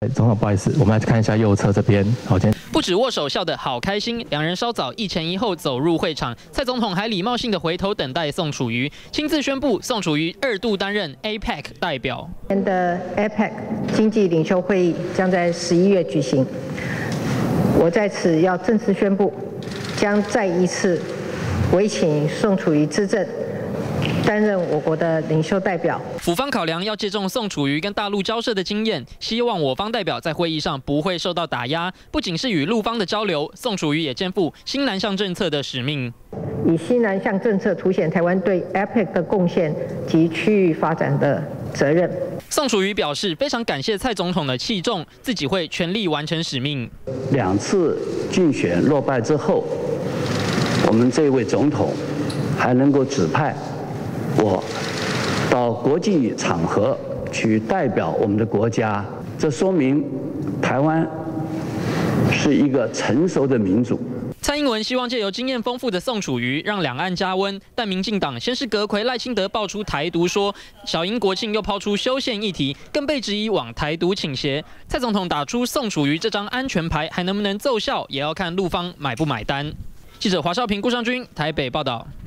总统，不好意思，我们来看一下右侧这边。好， 不止握手笑得好开心，两人稍早一前一后走入会场，蔡总统还礼貌性的回头等待宋楚瑜，亲自宣布宋楚瑜2度担任 APEC 代表。 今年的 APEC 经济领袖会议将在11月举行，我在此要正式宣布，将再一次委请宋楚瑜资政担任我国的领袖代表。 府方考量要借重宋楚瑜跟大陆交涉的经验，希望我方代表在会议上不会受到打压。不仅是与陆方的交流，宋楚瑜也肩负新南向政策的使命。 以新南向政策凸显台湾对 APEC 的贡献及区域发展的责任。 宋楚瑜表示，非常感谢蔡总统的器重，自己会全力完成使命。 2次竞选落败之后，我们这位总统还能够指派我到国际场合去代表我们的国家，这说明台湾是一个成熟的民主。 蔡英文希望借由经验丰富的宋楚瑜让两岸加温，但民进党先是阁揆赖清德爆出台独说，小英国庆又抛出修宪议题，更被质疑往台独倾斜。蔡总统打出宋楚瑜这张安全牌还能不能奏效，也要看陆方买不买单。记者华少平、顾尚君台北报道。